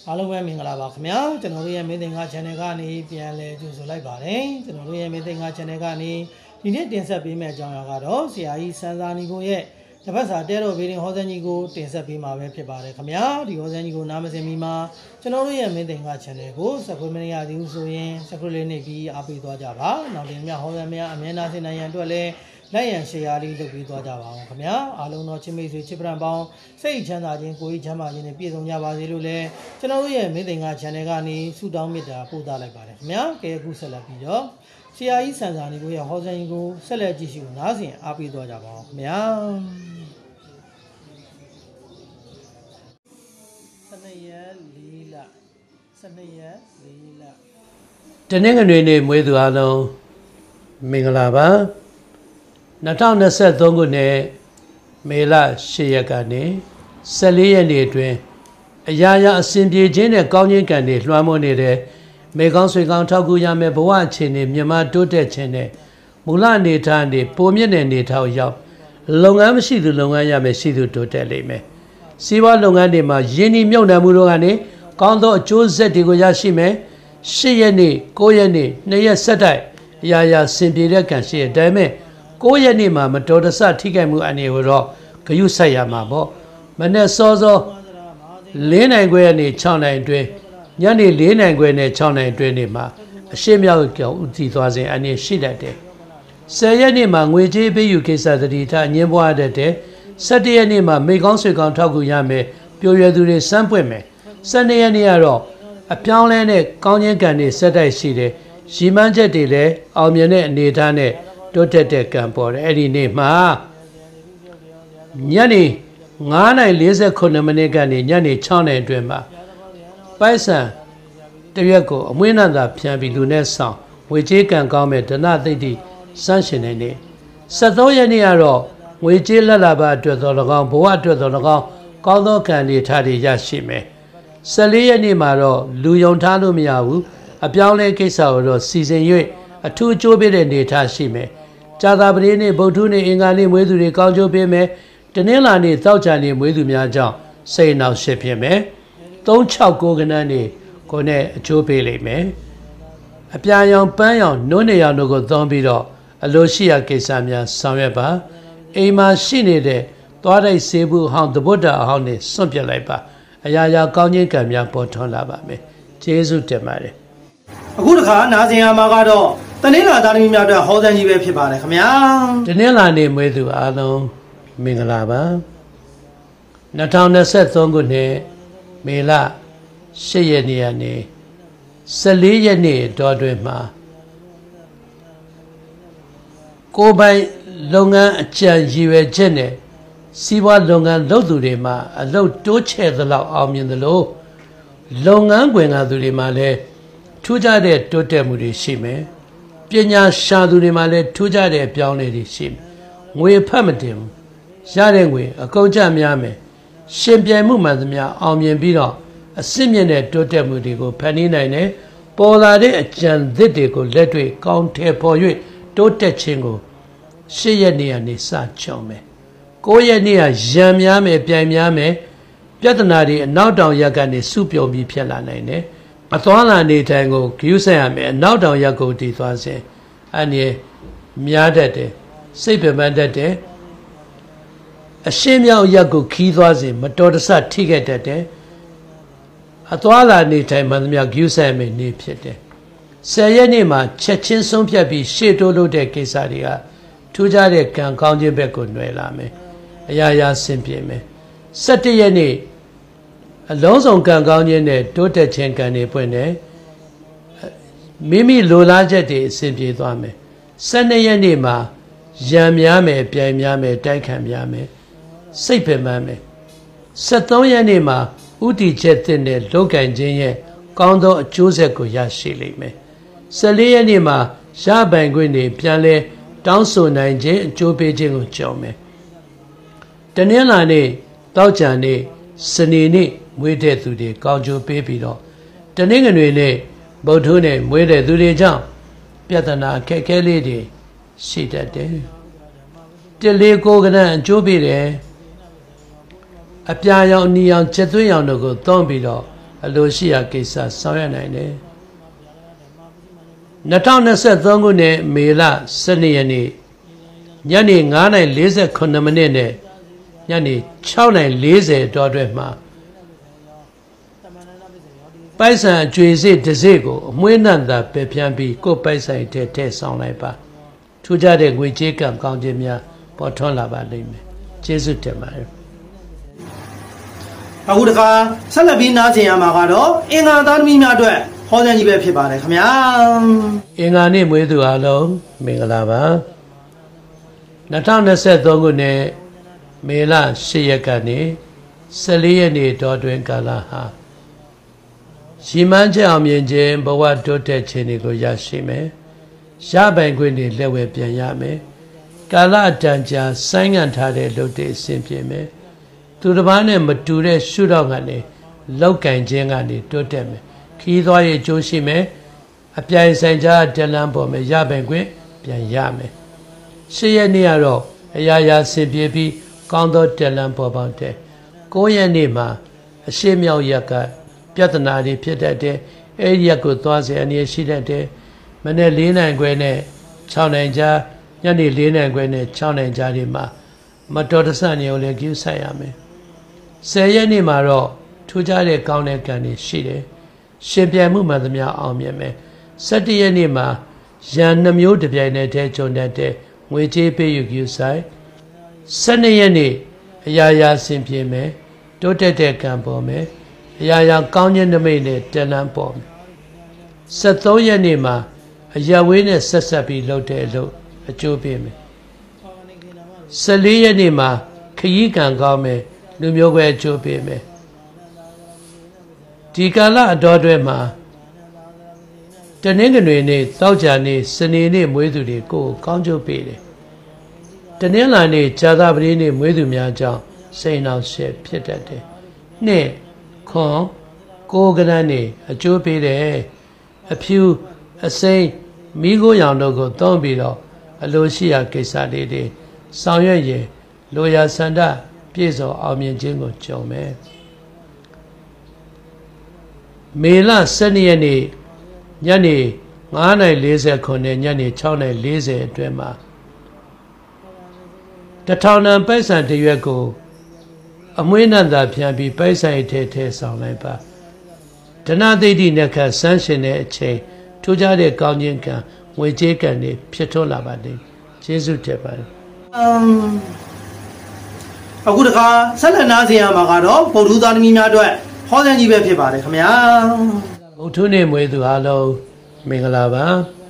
အားလုံးပဲမင်္ဂလာပါခင်ဗျာကျွန်တော်တို့ရဲ့မင်းသင်္ကာ channel ကနေပြန်လည်ကြိုဆိုလိုက်ပါတယ်ကျွန်တော်တို့ရဲ့မင်းသင်္ကာ channel ကနေဒီနေ့တင်ဆက်ပေးမယ့်အကြောင်းအရာကတော့ဆရာကြီးစံစာနီကိုရဲ့တပတ်စာတဲတော်ဗီဒီယိုဟောစံကြီးကိုတင်ဆက်ပေးမှာပဲဖြစ်ပါတယ်ခင်ဗျာဒီဟောစံကြီးကိုနားမစင်မီမှာကျွန်တော်တို့ရဲ့မင်းသင်္ကာ channel ကို subscribe မရသေးဘူးဆိုရင် subscribe လေးနှိပ်ပြီးအားပေးသွားကြပါနောက်တင်မြဟောစံများအမြဲတမ်းဆင်နိုင်ရန်အတွက်လည်းလိုက်ရန် share လေးလုပ်ပေးသွားကြပါအောင်ခင်ဗျာအားလုံးတော့ချစ်မိတ်ဆွေချစ်ပရန်ပေါင်းစိတ်ချမ်းသာခြင်းကိုယ်ချမ်းသာခြင်းနဲ့ပြည့်စုံကြပါစေလို့လည်းကျွန်တော်တို့ရဲ့မင်းသင်္ကာ channel ကနေဆုတောင်းမေတ္တာပို့သလိုက်ပါတယ်ခင်ဗျာကဲအခုဆက်လက်ပြီးတော့ဆရာကြီးစံစာနီကိုရဲ့ဟောစံကြီးကိုဆက်လက်ကြည့်ရှုနားဆင်အားပေးသွားကြပါအောင်ခင်ဗျာ12ရက်4လ12ရက်4လတနင်္ဂနွေနေ့မွေးသူအားလုံးမင်္ဂလာပါ2023ခုနှစ်မေလ10ရက်ကနေ14ရက်နေ့အတွင်းအရာရာအစဉ်ပြေခြင်းနဲ့ကောင်းခြင်းကံတွေလွှမ်းမိုးနေတဲ့မေကောင်းဆွေကောင်းထောက်ကူရမယ်ဘဝအခြေအနေမြန်မာတိုးတက်ခြင်းနဲ့မူလအနေထားတွေပုံမြင့်တဲ့အနေထားရောက်လုပ်ငန်းမရှိသူလုပ်ငန်းရမယ်ရှိသူတိုးတက်လိမ့်မယ်စီးပွားလုပ်ငန်းတွေမှာယင်းဒီမြုပ်နှံမှုတို့ကနေကောင်းသောအကျိုးဆက်တွေကိုရရှိမယ်10ရက်နေ့9ရက်နေ့2ရက်ဆက်တိုက်အရာရာစင်ပြေတဲ့ကံရှိတဲ့ဒါပေမဲ့9ရက်နေ့မှာမတော်တဆထိခိုက်မှုအနေကိုတော့ဂရုစိုက်ရမှာပေါ့မနေ့စောစော4နိုင်ခွဲကနေ6နိုင်အတွင်းညနေ4နိုင်ခွဲနဲ့6နိုင်အတွင်းနေမှာအရှိမြောက်ကြောင့်ဥတည်သွားစဉ်အနေရှိတတ်တယ်10ရက်နေ့မှာငွေကြေးပေးယူကိစ္စသတိထားညှင်းပွားတတ်တယ်17ရက်နေ့မှာမိကောင်းဆွေကောင်းထောက်ကူရမယ်ပြိုရွယ်သူတွေစမ်းပွင့်မယ်12ရက်နေ့ကတော့အပြောင်းလဲနဲ့ကောင်းခြင်းကံတွေဆက်တိုက်ရှိတယ်ရီမန်းချက်တွေလည်းအောင်မြင်တဲ့အနေအထားနဲ့တိုးတက်တဲ့ကံပေါ်တယ်အဲ့ဒီနေ့မှာညနေ9:49မိနစ်ကနေညနေ6နာရီအတွင်းမှာပိုက်ဆံတရက်ကိုအမွှေးနှံသာဖြန်းပြီးလူနဲ့ဆောင်ငွေကြေးကံကောင်းမဲ့ဒဏသိတ္တိစမ်းရှင်နေနေ73ရက်နေ့ကတော့ငွေကြေးလက်လာပါအတွက်သော၎င်းဘဝအတွက်သော၎င်းကောင်းသောကံတွေထားတွေရရှိမယ်14ရက်နေ့မှာတော့လူယုံထားလို့မရဘူးအပြောင်းလဲကိစ္စကိုတော့စီစဉ်၍အထူးအကျိုးပေးတဲ့နေထားရှိမယ်ကြာသပတေးနေ့ဗုဒ္ဓနေ့အင်္ဂါနေ့မွေးသူတွေကောင်းကျိုးပေးမယ်တနင်္လာနေ့သောကြာနေ့မွေးသူများကြောင့်စိတ်နှောက်ရှက်ဖြစ်မယ်369ခဏနေ့ကိုနဲ့အကျိုးပေးလိမ့်မယ်အပြာရောင်ပန်းရောင်နိုးနေရောင်တို့ကိုသုံးပြီးတော့အလိုရှိရာကိစ္စများဆောင်ရွက်ပါအိမ်မှာရှိနေတဲ့သွားတိုက်ဆေးဘူးအဟောင်းသဘုဒ္ဓအဟောင်းနဲ့စွန့်ပြစ်လိုက်ပါအရာရာကောင်းခြင်းကံများပေါ်ထွန်းလာပါမယ်ကျေးဇူးတင်ပါတယ်အခုတခါနားဆင်ရမှာကတော့တနင်္လာသားသမီးများအတွက်ဟောစံကြီးပဲဖြစ်ပါတယ်ခင်ဗျာတနင်္လာနေ့မွေးသူအားလုံးမင်္ဂလာပါ2023ခုနှစ်မေလ10ရက်နေ့ကနေ14ရက်နေ့တော်တွင်မှာကိုယ်ပိုင်လုပ်ငန်းအကြံရည်ရွယ်ချက်နဲ့စီးပွားလုပ်ငန်းလုပ်သူတွေမှာအလုပ်တိုးချဲ့သလောက်အောင်မြင်သလိုလုပ်ငန်းခွင်ကသူတွေမှာလည်းထူးခြားတဲ့တိုးတက်မှုတွေရှိမယ်ပညာရှာသူတွေမှာလည်းထူးခြားတဲ့အပြောင်းအလဲတွေရှိမယ်ငွေဖတ်မတင်ဘူးရတဲ့ငွေအကုန်ကျများမယ်ရှင်ပြိုင်မှုမှန်သမျှအောင်မြင်ပြီးတော့အစစ်မြင့်တဲ့တိုးတက်မှုတွေကိုဖန်တီးနိုင်တယ်ပေါ်လာတဲ့အကြံသစ်တွေကိုလက်တွေ့ကောင်းထဲပေါ်၍တိုးတက်ခြင်းကို10ရက်နေ့ကနေစချောင်းမယ်9ရက်နေ့ကရံများမယ်ပြိုင်များမယ်ပြဿနာတွေအနောက်တောင်ရက်ကနေစုပြုံပြီးဖြစ်လာနိုင်တယ်အသွားလာနေတိုင်းကိုဂရုစိုက်ရမယ်အနောက်တောင်ရက်ကိုတည်သွားစေအနေများတတ်တယ်စိတ်ပင်ပန်းတတ်တယ်အရှင်းမြောက်ရက်ကိုခီးသွားစေမတော်တဆထိခဲ့တတ်တယ်အသွားလာနေတိုင်းမှန်သမျှဂရုစိုက်မယ်နေဖြစ်တယ်10ရက်နေ့မှာချက်ချင်းဆုံးဖြတ်ပြီးရှေ့တိုးလို့တဲ့ကိစ္စတွေကထူးခြားတဲ့ကံကောင်းခြင်းဘက်ကိုနှွယ်လာမယ်အရာရာဆင်ပြေမယ်17ရက်နေ့အလုံးစုံကံကောင်းခြင်းနဲ့တိုးတက်ခြင်းကံတွေပွင့်တယ်မိမိလိုလားချက်တွေအဆင်ပြေသွားမယ်12ရက်နေ့မှာရံများမယ်ပြိုင်များမယ်တိုက်ခံများမယ်စိတ်ပင်ပန်းမယ်73ရက်နေ့မှာဥတီချက်တဲ့နဲ့လောကင်ခြင်းရဲ့ကောင်းသောအကျိုးဆက်ကိုရရှိလိမ့်မယ်14ရက်နေ့မှာရပိုင်ခွင့်တွေပြန်လဲတောင်းဆိုနိုင်ခြင်းအကျိုးပေးခြင်းကိုကြော်မယ်တနင်္လာနေ့တောက်ကြံနေ့စနေနေ့မွေးတဲ့သူတွေကောင်းကျိုးပေးပြီးတော့တနင်္ဂနွေနေ့ဗုဒ္ဓနေ့မွေးတဲ့သူတွေကြောင့်ပြဿနာအခက်အခဲလေးတွေရှိတတ်တယ်တလေးကိုကနအကျိုးပေးတယ်အပြာရောင်နီရောင်ချက်သွင်းရောင်တို့ကိုသုံးပြီးတော့အလိုရှိရာကိစ္စဆောင်ရွက်နိုင်တယ်2023ခုနှစ်မေလ12ရက်နေ့ညနေ9:48မိနစ်နဲ့ညနေ6:40တောအတွင်းမှာပိုက်ဆံအကျွေးစစ်တစ်စိတ်ကိုအမွှေးနှံသာပဲဖြန်းပြီးကိုယ်ပိုက်ဆိုင်ထဲထည့်ဆောင်လိုက်ပါထူးခြားတဲ့ငွေကြေးကံကောင်းခြင်းများပေါ်ထွန်းလာပါလိမ့်မယ်ကျေးဇူးတင်ပါတယ်အခုတခါဆက်လက်ပြီးနားဆင်ရမှာကတော့အင်္ဂါသားသမီးများအတွက်ဟောတဲ့ကြီးပဲဖြစ်ပါတယ်ခင်ဗျာအင်္ဂါနေ့မွေးသူအားလုံးမင်္ဂလာပါ2023ခုနှစ်မေလ10ရက်ကနေ14ရက်နေ့တောတွင်ကာလဟာရှိမှန်းချက်အောင်မြင်ခြင်းဘဝတိုးတက်ခြင်းတွေကိုရရှိမယ်ရပိုင်ခွင့်တွေလက်ဝဲပြန်ရမယ်ကာလအတန်ကြာဆိုင်းငံ့ထားတဲ့လုပ်တဲ့အဆင်ပြေမယ်သူတစ်ပါးနဲ့မတူတဲ့ရှုထောင့်ကနေလောက်ကင်ခြင်းကနေတိုးတက်မယ်ခီးသွားရေးကြိုးရှိမယ်အပြိုင်ဆိုင်ကြားတလန်းပေါ်မယ်ရပိုင်ခွင့်ပြန်ရမယ်10ရက်နေ့ကတော့အရာရာဆင်ပြေပြီးကောင်းသောတလန်းပေါ်ပေါက်တဲ့9ရက်နေ့မှာအရှိမြောက်ရက်ကပြဿနာတွေဖြစ်တတ်တဲ့အဲ့ဒီရက်ကိုသွားစေအနေရှိတတ်တဲ့မနေ့4နိုင်ခွဲနဲ့6နိုင်ကြားညနေ4နိုင်ခွဲနဲ့6နိုင်ကြားတွေမှာမတော်တဆနေကိုလည်းကျူးဆိုင်ရမယ်10ရက်နေ့မှာတော့ထူးခြားတဲ့ကောင်းတဲ့ကံတွေရှိတယ်ရှင်ပြိုင်မှုမှန်သမျှအောင်မြင်မယ်17ရက်နေ့မှာရန်နှမျိုးတစ်ပြိုင်တည်းထဲဂျုံတတ်တဲ့ငွေကြေးပေးယူကျူးဆိုင်12ရက်နေ့အရာရာဆင်ပြေမယ်တိုးတက်တဲ့ကံပေါ်မယ်အရာရာကောင်းခြင်းနမိတ်နဲ့တလန်းပေါ်မယ်73ရက်နေ့မှာအရာဝေးနဲ့ဆက်ဆက်ပြီးလုပ်တဲ့အလုပ်အကျိုးပေးမယ်14ရက်နေ့မှာခရီးကံကောင်းမယ်လူမျိုးကွဲအကျိုးပေးမယ်ဒီကာလအတော်အတွင်းမှာတနင်္ဂနွေနေ့တောက်ကြနေ့စနေနေ့မွေးသူတွေကိုကောင်းကျိုးပေးတယ်တနင်္လာနေ့ဇာသပတေးနေ့မွေးသူများကြောင့်စိတ်နှောက်ယှက်ဖြစ်တတ်တယ်နှစ်ခွန်ကိုကရန်နေ့အကျိုးပေးတယ်အဖြူအစိမ်းမိခိုးရောင်တို့ကိုသုံးပြီးတော့အလိုရှိရာကိစ္စလေးတွေဆောင်ရွက်ရင်လိုရာဆန္ဒပြည့်စုံအောင်မြင်ခြင်းကိုကြုံမယ်မေလ12ရက်နေ့ညနေ9:49နဲ့ညနေ6:40အတွင်းမှာတထောင်တန်ပိုက်ဆံတစ်ရွက်ကိုအမွှေးနှံသာဖြန်းပြီးပိုက်ဆံထဲဆောင်လိုက်ပါဒနာသိတိနခဆန်းရှင်တဲ့အချိန်ထူးခြားတဲ့ကောင်းခြင်းကံငွေကြေးကံတွေဖြစ်ထွန်းလာပါလိမ့်ကျေးဇူးတင်ပါတယ်အခုတခါဆက်လက်နားဆင်ရမှာကတော့ဗုဒ္ဓသားသမီးများအတွက်ဟောတဲ့ကြီးပဲဖြစ်ပါတယ်ခင်ဗျာဗုဒ္ဓနေ့မွေးသူအားလုံးမင်္ဂလာပါ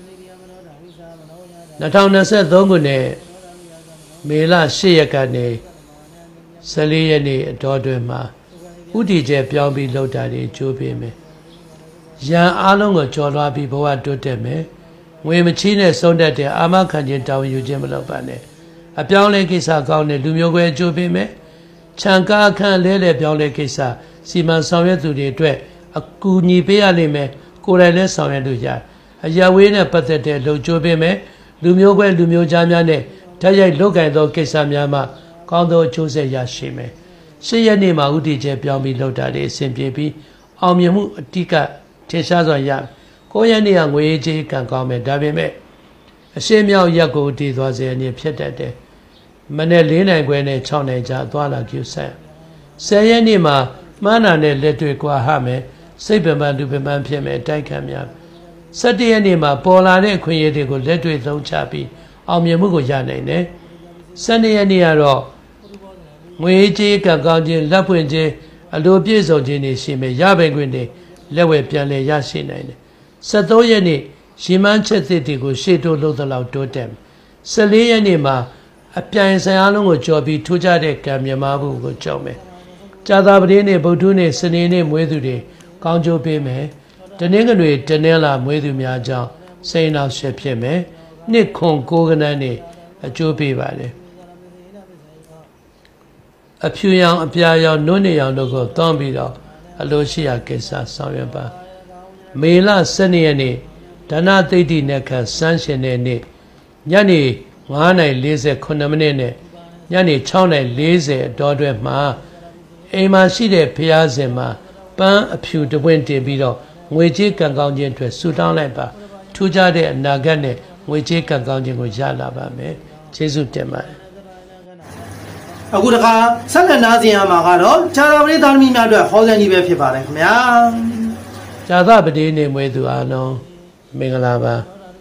2023ခုနှစ်မေလ10ရက်ကနေ14ရက်နေ့အတော်တွင်မှာဥတီကျပြောင်းပြီးလှုပ်တာတွေကျိုးပေးမယ်ရန်အားလုံးကိုကြော်လွှားပြီးဘဝတိုးတက်မယ်ငွေမချီးနဲ့ဆုံးတတ်တဲ့အာမခံခြင်းတောင်းယူခြင်းမလုပ်ပါနဲ့အပြောင်းလဲကိစ္စကောင်းတဲ့လူမျိုးကွဲကျိုးပေးမယ်ခြံကားအခန်းလဲပြောင်းလဲကိစ္စစီမံဆောင်ရွက်သူတွေအတွက်အကူအညီပေးရလိမ့်မယ်ကိုယ်တိုင်လည်းဆောင်ရွက်လို့ရအရာဝေးနဲ့ပတ်သက်တဲ့လုံကျိုးပေးမယ်လူမျိုးကွဲလူမျိုးကြားများနဲ့ဓာတ်ရိုက်လုပ်ကင်သောကိစ္စများမှာကောင်းသောအကျိုးဆက်ရရှိမယ်10ရက်နေ့မှာဥတီကျပြောင်းပြီးလှုပ်တာတွေအဆင်ပြေပြီးအောင်မြင်မှုအတိကထင်ရှားစွာရ9ရက်နေ့ကငွေကြေးကံကောင်းမယ်ဒါပေမဲ့အရှင်းမြောက်ရက်ကိုတည်သွားစေအနေဖြစ်တတ်တယ်မနေ့4နိုင်ခွဲနဲ့6နိုင်ကြာသွားလာကျူဆက်10ရက်နေ့မှာမှန်းနာနဲ့လက်တွေ့ကွာဟမယ်စိတ်ပင်ပန်းလူပင်ပန်းဖြစ်မယ်တိုက်ခံများ17ရက်နေ့မှာပေါ်လာတဲ့အခွင့်အရေးတွေကိုလက်တွေ့သုံးချပြီးအောင်မြင်မှုကိုရနိုင်တယ်12ရက်နေ့ကတော့ငွေကြေးကံကောင်းခြင်းလက်ဖွင့်ခြင်းအလိုပြည့်စုံခြင်းတွေရှိမယ်ရပိုင်ခွင့်တွေလက်ဝဲပြန်လဲရရှိနိုင်တယ်13ရက်နေ့ရီမန်းချက်သစ်တွေကိုရှေ့တိုးလို့သလောက်တိုးတက်14ရက်နေ့မှာအပြိုင်ဆိုင်အားလုံးကိုကြော်ပြီးထူးခြားတဲ့ကံမြမမှုကိုကြောက်မယ်ကြာသပတေးနေ့ဗုဒ္ဓနေ့စနေနေ့မွေးသူတွေကောင်းကျိုးပေးမယ်တနင်္ဂနွေတနင်္လာမွေးသူများကြောင့်စိတ်နှောက်ယှက်ဖြစ်မယ်နှစ်ခွန်9ကနန်းနေ့အကျိုးပေးပါတယ်အဖြူရောင်အပြာရောင်နုနေရောင်တို့ကိုတောင်းပြီးတော့အလိုရှိရာကိစ္စဆောင်ရွက်ပါမေလ12ရက်နေ့ဒနာသိတိနခဆန်းရှင်တဲ့နေ့ညနေ9:48မိနစ်နဲ့ညနေ6:40အတော်တွင်မှာအိမ်မှာရှိတဲ့ဘုရားရှင်မှာပန်းအဖြူတပွင့်တင်ပြီးတော့ငွေကြေးကံကောင်းခြင်းအတွက်ဆုတောင်းလိုက်ပါထူးခြားတဲ့အနာဂတ်နဲ့ငွေကြေးကံကောင်းခြင်းကိုရလာပါမယ်ကျေးဇူးတင်ပါတယ်အခုတခါဆက်လက်နားဆင်ရမှာကတော့ဇာတာပတိသားသမီးများအတွက်ဟောစံကြီးပဲဖြစ်ပါတယ်ခင်ဗျာဇာသပတိနေမွေးသူအားလုံးမင်္ဂလာပါ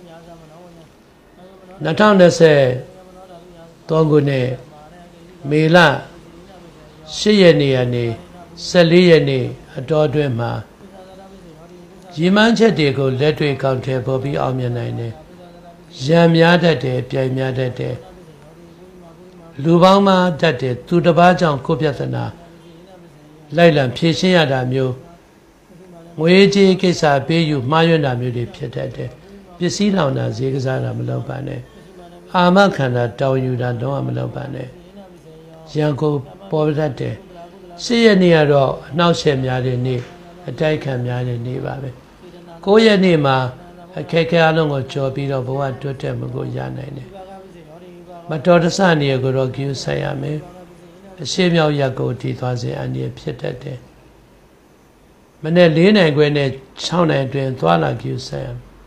2023ခုနှစ်မေလ10ရက်နေ့ကနေ14ရက်နေ့အတော်အတွင်းမှာရည်မှန်းချက်တွေကိုလက်တွေ့ကောက်ထည့်ပေါ်ပြီးအောင်မြင်နိုင်တယ်ရံများတတ်တယ်ပြိုင်များတတ်တယ်လူပေါင်းများတတ်တယ်သူတစ်ပါးကြောင့်ကိုယ်ပြဿနာလိုက်လံဖြေရှင်းရတာမျိုးငွေကြေးကိစ္စပေးယူမှားယွင်းတာမျိုးတွေဖြစ်တတ်တယ်ပစ္စည်းလောင်တာဈေးကစားတာမလုပ်ပါနဲ့အာမခန္ဓာတောင်းယူတာတော့မလုပ်ပါနဲ့ရန်ကုန်ပေါ်တတ်တယ်10ရက်နေ့ကတော့အနှောက်အယှက်များတဲ့နေ့အတိုက်ခံများတဲ့နေ့ပါပဲ9ရက်နေ့မှာအခက်အခဲအလုံးကိုကြော်ပြီးတော့ဘဝတွတ်တက်မှုကိုရနိုင်တယ်မတော်တဆနေရကိုတော့ကျူးဆိုင်ရမယ်အရှိမြောက်ရက်ကိုတည်သွားစေအန္တရာယ်ဖြစ်တတ်တယ်မနေ့4နိုင်ခွဲနဲ့6နိုင်အတွင်းသွားလာကျူးဆိုင်ရ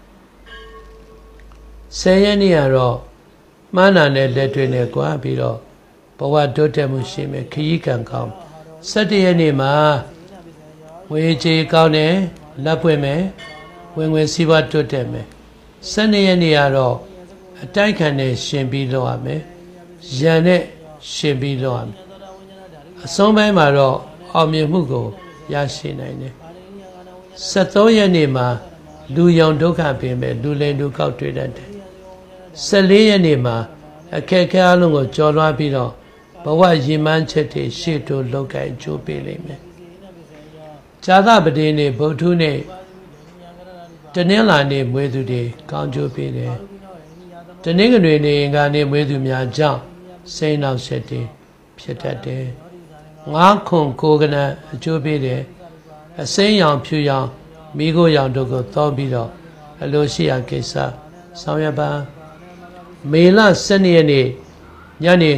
10ရက်နေ့ကတော့မှန်းနာနဲ့လက်တွေနဲ့ကြွားပြီးတော့ဘဝတွတ်တက်မှုရှိမယ်ခရီးကံကောင်း17ရက်နေ့မှာဝေချေကောင်းတယ်လက်ပွင့်မယ်ဝင်စီးပွားတွတ်တက်မယ်12ရက်နေ့ကတော့အတိုက်ခံနဲ့ရှင်ပြီးတော့ရမယ်ရန်နဲ့ရှင်ပြီးတော့ရမယ်အဆုံးပိုင်းမှာတော့အောင်မြင်မှုကိုရရှိနိုင်တယ်73ရက်နေ့မှာလူရောင်ဒုက္ခပြင်မဲ့လူလိမ်လူကောက်တွေ့တတ်တယ်14ရက်နေ့မှာအခက်အခဲအလုံးကိုကျော်လွှားပြီးတော့ဘဝရည်မှန်းချက်တွေရှေ့တိုးလောက်ကင်ကြိုးပေးလိမ့်မယ်ဇာသပတိနေ့ဗုဒ္ဓနေ့တနင်္လာနေ့မွေးသူတွေကောင်းကျိုးပေးတယ်တနင်္ဂနွေနေ့အင်္ဂါနေ့မွေးသူများကြောင့်စိတ်နှောက်ယှက်တွေဖြစ်တတ်တယ်9ခွန်9ကဏ္ဍအကျိုးပေးတယ်အစိမ်းရောင်ဖြူရောင်မိခိုးရောင်တို့ကိုသောပြီးတော့အလိုရှိရာကိစ္စဆောင်ရွက်ပါမေလ12ရက်နေ့ညနေ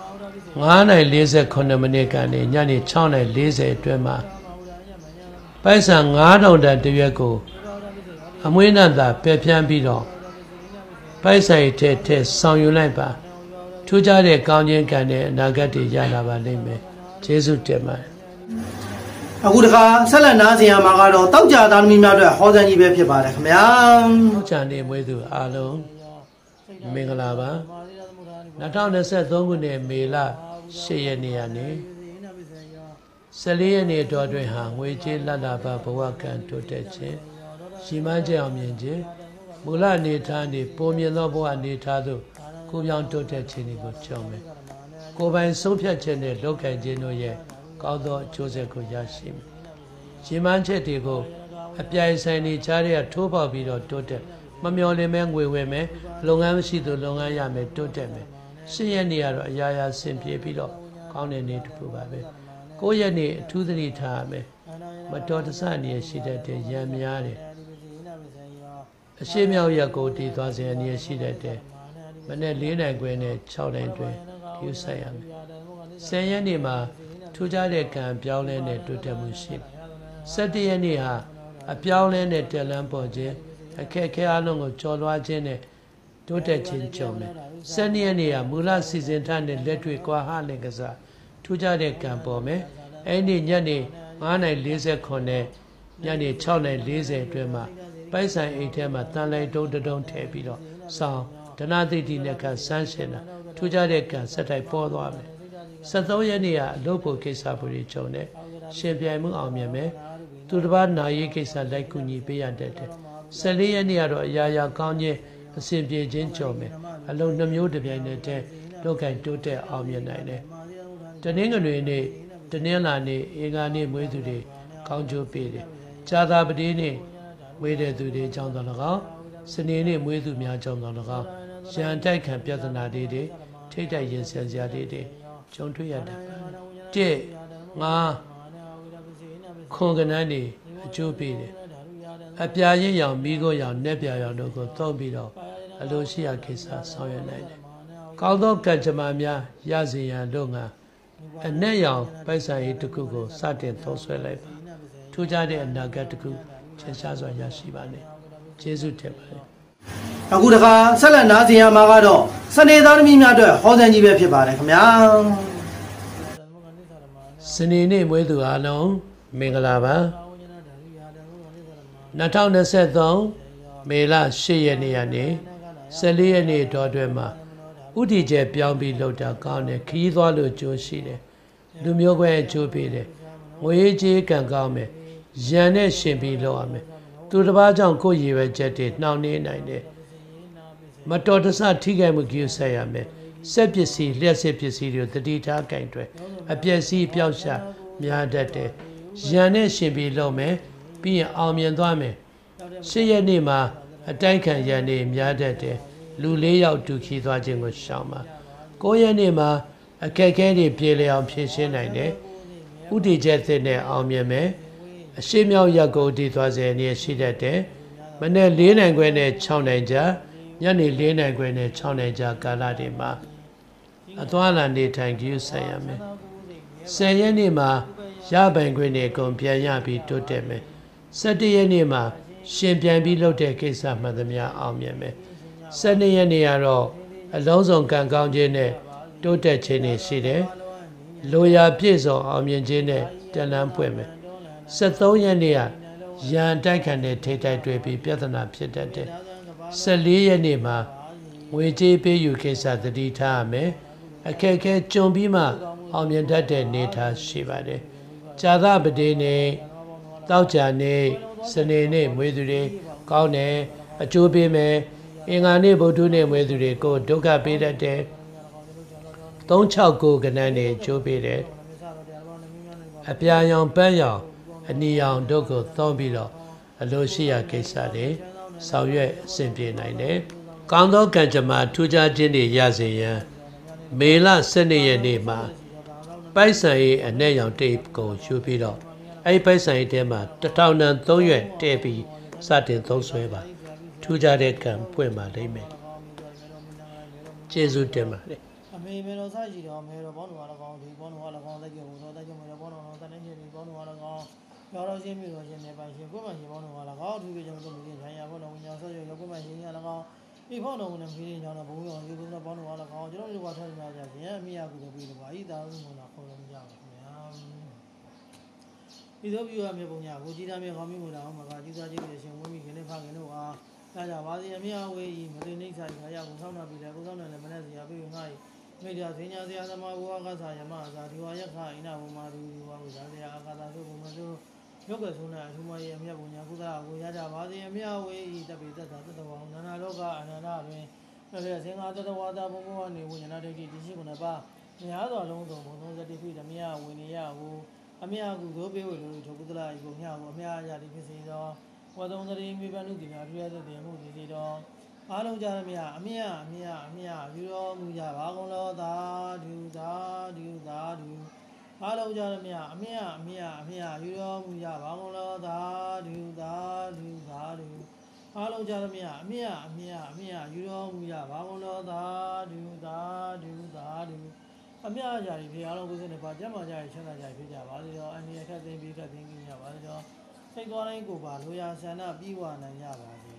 9:49မိနစ်ကနေညနေ6:40အတွင်းမှာပိုက်ဆံ9000တန်တရွက်ကိုအမွှေးနတ်သာပယ်ဖြန်းပြီးတော့ပိုက်ဆိုင်ထဲဆောင်ယူလိုက်ပါထူးခြားတဲ့ကောင်းခြင်းကံနဲ့အနာဂတ်တွေရလာပါလိမ့်မယ်ကျေးဇူးတင်ပါတယ်အခုတခါဆက်လက်နားဆင်ရမှာကတော့တောက်ကြသားသမီးများအတွက်ဟောစံကြီးပဲဖြစ်ပါတယ်ခင်ဗျာတောက်ကြနေမွေးသူအားလုံးမင်္ဂလာပါ2023ခုနှစ်မေလ10ရက်နေ့ကနေ14ရက်နေ့တော်တွင်ဟာငွေကြေးလက်လာပါဘဝကံတိုးတက်ခြင်းရှိမှန်းချက်အောင်မြင်ခြင်းမူလအနေထားနေပုံမြင်သောဘဝအနေထားသို့ကိုပြောင်းတိုးတက်ခြင်းတွေကိုကြုံမယ်ကိုယ်ပိုင်ဆုံးဖြတ်ချက်နဲ့လုပ်ကိုင်ခြင်းတို့ရဲ့ကောင်းသောအကျိုးဆက်ကိုရရှိမယ်ရှိမှန်းချက်တွေကိုအပြိုင်ဆိုင်နေချားရထိုးပေါက်ပြီးတော့တိုးတက်မမျော်လင့်မဲငွေဝင်မယ်လုပ်ငန်းမရှိသူလုပ်ငန်းရမယ်တိုးတက်မယ်10ရက်နေ့ကတော့အရာရာဆင်ပြေပြီးတော့ကောင်းတဲ့နေ့တစ်ခုပါပဲ9ရက်နေ့အထူးသတိထားရမယ်မတော်တဆနေရှိတတ်တဲ့ရံများတယ်အရှိမြောက်ရက်ကိုတည်သွားစေအနေရှိတတ်တဲ့မနေ့4နိုင်ခွဲနဲ့6နိုင်တွင်ဒီဆိုင်ရမယ်10ရက်နေ့မှာထူးခြားတဲ့ကံပြောင်းလဲတဲ့တိုးတက်မှုရှိ17ရက်နေ့ဟာအပြောင်းလဲတဲ့တက်လန်းပေါ်ခြင်းအခက်အခဲအလုံးကိုကျော်လွှားခြင်းနဲ့တိုးတက်ခြင်းကြုံမယ်12ရက်နေ့ဟာမူလစီစဉ်ထားတဲ့လက်တွေ့ကွာဟနဲ့ကစားထူးခြားတဲ့ကံပေါ်မယ်အဲ့ဒီညနေ9:49နဲ့ညနေ6:40အတွင်းမှာပိုက်ဆိုင်အိတ်ထဲမှာတန်လိုက်တုံးတုံးထည့်ပြီးတော့ဆောင်းဒနာတိတိနဲ့ကဆန်းရှင်တာထူးခြားတဲ့ကံဆက်တိုက်ပေါ်သွားမယ်73ရက်နေ့ကအလုပ်ဖို့ကိစ္စပူရီကြုံတဲ့ရှင်ပြိုင်မှုအောင်မြင်မယ်သူတစ်ပါးနာရေးကိစ္စလိုက်ကူညီပေးရတတ်တယ်14ရက်နေ့ကတော့အရာရာကောင်းခြင်းအစဉ်ပြေခြင်းကြုံမယ်အလုံးနှမျိုးတစ်ပြိုင်တည်းလောက်ကင်တိုးတက်အောင်မြင်နိုင်တယ်တနင်္ဂနွေနေ့တနင်္လာနေ့အင်္ဂါနေ့မွေးသူတွေကောင်းကျိုးပေးတယ်ဇာတာပတိနေ့မွေးတဲ့သူတွေကြောင့်တော်၎င်းစနေနေ့မွေးသူများကြောင့်တော်၎င်းရန်တိုက်ခံပြဿနာတွေထိတ်တိုက်ရင်ဆင်စရာတွေကြုံတွေ့ရတယ်1 5ခွန်ကနန်းတွေအကျိုးပေးတယ်အပြာရည်ရောင်မိခိုးရောင်နဲ့ပြာရောင်တို့ကိုသုံးပြီးတော့အလိုရှိရာကိစ္စဆောင်ရွက်နိုင်တယ်ကောင်းသောကံကြမ္မာများရစေရန်တို့ငါအနက်ရောင်ပိုက်ဆိုင်ရေးတစ်ခုကိုစတင်သုံးဆွဲလိုက်ပါထထူးခြားတဲ့အနာဂတ်တစ်ခုထင်ရှားစွာရရှိပါနဲ့ကျေးဇူးတင်ပါတယ်အခုတခါဆက်လက်နားဆင်ရမှာကတော့စနေသားသမီးများအတွက်ဟောစံကြီးပဲဖြစ်ပါတယ်ခင်ဗျာစနေနေ့မွေးသူအားလုံးမင်္ဂလာပါ2023မေလ10ရက်နေ့ကနေ14ရက်နေ့တော်တွင်မှာဥတီကျပြောင်းပြီးလှုပ်တာကောင်းတယ်ခရီးသွားလို့ကြိုးရှိတယ်လူမျိုးကွဲအကျိုးပေးတယ်ငွေကြေးကံကောင်းမယ်ရန်နဲ့ရှင်ပြီးလှုပ်ရမယ်သူတစ်ပါးကြောင့်ကိုယ်ရည်ရွယ်ချက်တွေနှောင့်နှေးနိုင်တယ်မတော်တဆထိခိုက်မှုကြီးဆက်ရမယ်စက်ပစ္စည်းလျှက်စစ်ပစ္စည်းတွေတတိထားကင်တွေအပျက်စီးပျောက်ရှာများတတ်တယ်ရန်နဲ့ရှင်ပြီးလှုပ်မယ်ပြီးရင်အောင်မြင်သွားမယ်10ရက်နေ့မှာအတိုက်ခံရန်တွေများတတ်တယ်လူ4ယောက်ဒုက္ခိသွားခြင်းကိုရှောင်ပါ9ရက်နေ့မှာအခက်အခဲတွေပြေလည်အောင်ဖြေရှင်းနိုင်တယ်ဥတီချက်သစ်နဲ့အောင်မြင်မယ်အရှိမြောက်ရက်ကိုတည်သွားစေနေရှိတတ်တယ်မနေ့4နိုင်ခွဲနဲ့6နိုင်ကြာညနေ4နိုင်ခွဲနဲ့6နိုင်ကြာကာလတွေမှာအသွားလာနေထိုင်ကြည့်ဆိုင်ရမယ်10ရက်နေ့မှာရပိုင်ခွင့်တွေအကုန်ပြန်ရပြီးတိုးတက်မယ်17ရက်နေ့မှာရှင်ပြန်ပြီးလုပ်တဲ့ကိစ္စမှန်သမျှအောင်မြင်မယ်12ရက်နေ့ကတော့အလုံးစုံကံကောင်းခြင်းနဲ့တိုးတက်ခြင်းတွေရှိတယ်လိုရာပြည့်စုံအောင်မြင်ခြင်းနဲ့တန်လန်းပွင့်မယ်73ရက်နေ့ကရန်တိုက်ခံတဲ့ထိတိုက်တွေ့ပြီးပြဿနာဖြစ်တတ်တယ်14ရက်နေ့မှာငွေကြေးပေးယူကိစ္စသတိထားရမယ်အခက်အခဲကြုံပြီးမှအောင်မြင်တတ်တဲ့နေထားရှိပါတယ်ဇာသပတိနေ့တောက်ကြနေ့စနေနေ့မွေးသူတွေကောင်းတယ်အကျိုးပေးမယ်အင်္ဂါနေ့ဗုဒ္ဓနေ့မွေးသူတွေကိုဒုက္ခပေးတတ်တယ်369ကဏ္ဍနဲ့ကျိုးပေးတယ်အပြာရောင်ပန်းရောင်အနီရောင်တို့ကိုသုံးပြီးတော့အလိုရှိရာကိစ္စတွေဆောင်ရွက်အဆင်ပြေနိုင်တယ်ကောင်းသောကံကြမ္မာထူးခြားခြင်းတွေရစေရန်မေလ12ရက်နေ့မှာပိုက်ဆံရေးအနဲ့ရောင်တိတ်ကိုယူပြီးတော့အဲ့ပိုက်ဆံရေးထဲမှာ1003ရွက်တည့်ပြီးစတင်သုံးဆွဲပါထူးခြားတဲ့ကံပွင့်ပါလိမ့်မယ်ကျေးဇူးတင်ပါတယ်အမေမေတော်စားရှိတော်မေတော်ဘောင်းတော်အား၎င်းဒီဘောင်းတော်အား၎င်းတက်ကြဟိုတော်တက်ကြမေတော်ဘောင်းတော်တန်နေချင်းဒီဘောင်းတော်အား၎င်းရောတော်ချင်းမြို့တော်ချင်းနေပိုင်ရှင်ကိုယ်ပိုင်ရှင်ဘောင်းတော်အား၎င်းသူကကျွန်တော်တို့မြင်ထိုင်ရဘောင်းတော်ဝိညာဉ်ဆော့ရရောကိုယ်ပိုင်ရှင်အား၎င်းဒီဘောင်းတော်နဲ့မင်းကြောင့်တော့ဘုံရောဒီဘောင်းတော်ဘောင်းတော်အား၎င်းကျွန်တော်တို့ကထားနေကြခြင်းအမိရကူပြီးတော့ပါဤတာလို့ဆိုတာခေါ်လို့မရပါဘူးခင်ဗျာဒီလိုပြောရမယ့်ပုံညာကိုကြည်သားမြေကောင်းမျိုးတာအောင်မှာကကြည်သားချင်းရဲ့ရှင်ဝင်းမိခင်နဲ့ဖခင်တို့အားဒါကြောင့်ပါစီအမြဝေးကြီးမသိနေဆိုင်ခါရကိုဆောင်းနာပြီးလဲကိုဆောင်းနာလည်းမနဲ့စီရပြီးငါ့မိတ်ရစင်ညာစရာသမားဘုရားကစားယမအစာဒီဝါရက်ခအိနာဘုမာဒီဝါကိုဇာစရာအာကာသာတို့ဘုမတို့ရုပ်ကဆုံးနာအထူးမရဲ့အမြတ်ပုံညာကုသကိုရကြပါစေအမြဝေးကြီးတပ်ပြီးသက်သာတတဝါနာနာလောကအနန္တတွင်လည်းစင်္ဃာတတဝါတာဘုံဘဝနေဝိညာဏဒိဋ္ဌိတရှိခုနှစ်ပါးများစွာလုံးစုံဘုံ30တိဖိဓမြဝိနည်းယကိုအမြကုသိုလ်ပေးဝေလို့ထုတ်ကုသလဤပုံညာကိုအမြရာတိဖြစ်စေသောဝသုံးတရေမိပန်းလူတိနာပြည့်တဲ့တည်မှုစီစီတော်အားလုံးကြရမြအမြယူတော်မူကြပါကုန်လောသာဓုသာဓုသာဓုအားလုံးကြရမြအမြယူတော်မူကြပါကုန်လောသာဓုသာဓုသာဓုအားလုံးကြရမြအမြယူတော်မူကြပါကုန်လောသာဓုသာဓုသာဓုအမြရာဒီဖြစ်အားလုံးကိုယ်စနေပါကြမှာကြရချမ်းသာကြဖြစ်ကြပါစေတော့အန္တရာယ်ခတ်သိမ်းပြီးခတ်သိမ်းကြပါစေတော့စိတ်သွားတိုင်းကိုပါလိုရာဆန္ဒပြီးဝနိုင်ကြပါစေ